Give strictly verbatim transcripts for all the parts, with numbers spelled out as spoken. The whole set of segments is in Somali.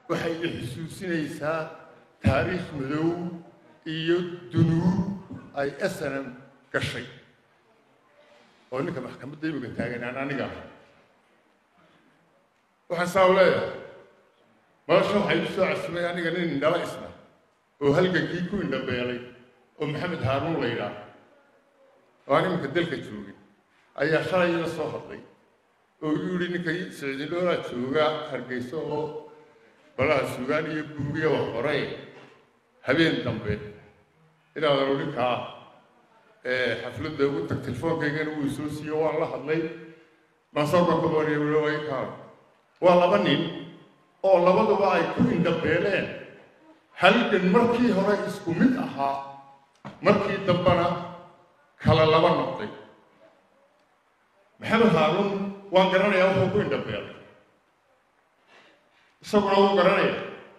waxay xusuusinaysaa taariikh madow iyo dunuub ay S N M gashay oo ninka maxkamadda iminka taaganaan aniga waxaan saa u leeyahay nolosha waxay u soo casumay aniga nin indhala isna oo halgankii ku indhabeelay oo maxamed haaruun la yidhaah oo aan iminka dalka joogin ayaa shalay ila soo hadlay oo yidhi ninkay sicdiloola jooga hargeysa oo balaha sugaan iyo buugiya wax qoray habeen dambe inaad ninkaa xafladda ugu tag telefoonkaygana wuu soo siiyo waan la hadlay maasooka kabaniyawaykaa waa laba nin oo labaduba ay ku indhabeeleen halgan markii hore isku mid ahaa markii dambena kala laba noqday maxamed haaruun waan garanayaa wuxuu ku indhabeelay isaguna wuu garanaya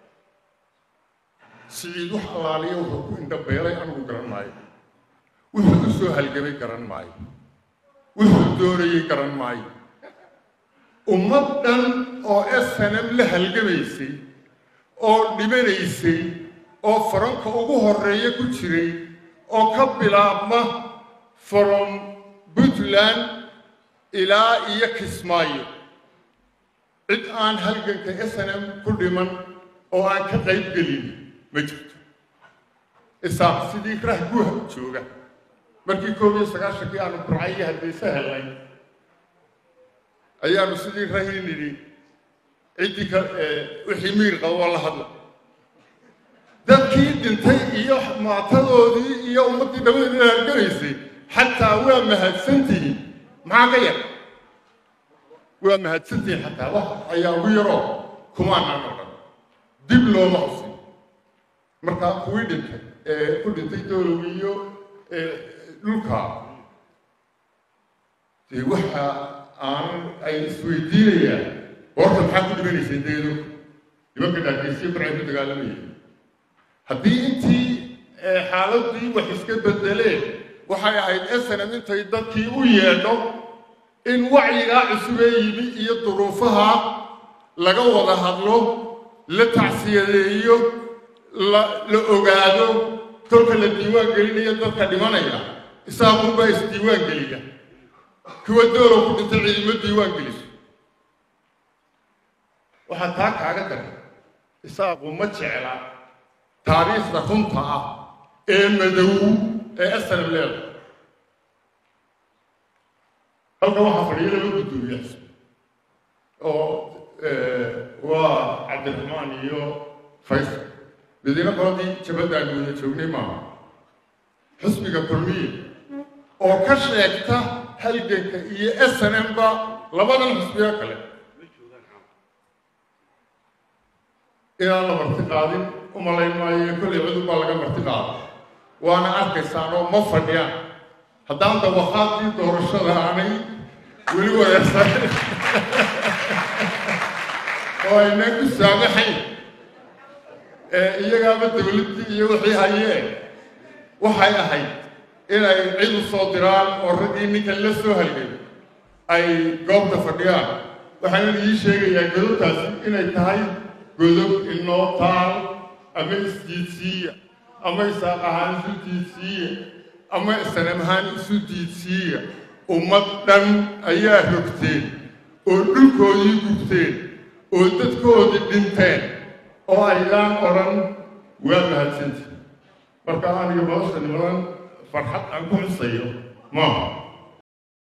siciid wax allaaliya wuxuu ku indhabeelay anigu garan maayo wuxuu u soo halgamay garan maayo wuxuu doonayay garan maayo ummad dhan oo S N M la halgamaysay oo dhimanaysay oo faranka ugu horreeya ku jiray oo ka bilaabma from Puntland ilaa iyo Kismaayo cid aan halganka S N M ku dhiman oo aan ka qayb gelin ma jirto isaaq sidii rah guuha jooga markii koob iyo sagaashankii aanu burcay Hargeysa helay ayaanu sidii rahin nidhi ciddii ka wixii miir qabo la hadla dadkii dhintay iyo maatadoodii iyo ummaddii dhaweyn la halgamaysay xataa waa mahadsantihiin maxaa ka yar waa mahadsantihiin xataa wax ayaa ugu yaroo kumaanaan oo dhan dib looma xusin markaa kuwii dhintay ee ku dhintay doolow iyo dhulka dee waxa aan ay isweydiinayaan horta maxaa ku dhimanaysay deedo nimanka dhaakaysiyo barcay ku dagaalamayay haddii intii xaaladii wax iska bedeleen waxay ahayd S N M intay dadkii u yeedho in wacyigaa cusubee yimi iyo duruufaha laga wada hadlo la tacsiyadeeyo la ogaado kolka la diiwaan gelinayo dadka dhimanaya isaaqunbaa isdiiwaan geliya kuwa doolow ku dhintay ciidamo diiwaan geliso waxaa taa kaaga daray isaaqu ma jecla taariikhda runta ah ee madow ee S N M leedahay halka waxaa fadhiya laba guddoomiyaas oo waa cabdiraxmaan iyo faysal midina qoladii jabadda aan wada joognay maaha xisbiga kulmiye oo ka sheegta halganka iyo S N M ba labadan xisbiga kale inaan la marti qaadin u malayn maayo kolley cudub baa laga marti qaada waana arkaysaan oo ma fadhiyaan haddaan dawaqaadkii doorashada aanay weli wareersan oo ayna ku saamaxayn iyagaaba dawladdii iyo wixii hayeen waxay ahayd inay cid u soo diraan oo raggii ninkan la soo halgay ay goobta fadhiyaan waxaana ii sheegayaa godobtaasi inay tahay godob inoo taal ama isdiidsiiya ama isaaq ahaan isu diidsiiya ama S N M ahaan isu diidsiiya ummad dhan ayaa rogteen oo dhulkoodii gubteen oo dadkoodii dhinteen oo aydaan odhan waa mahadsanti marka aniga nolosha nimadan farxad aan ku xusayo maaha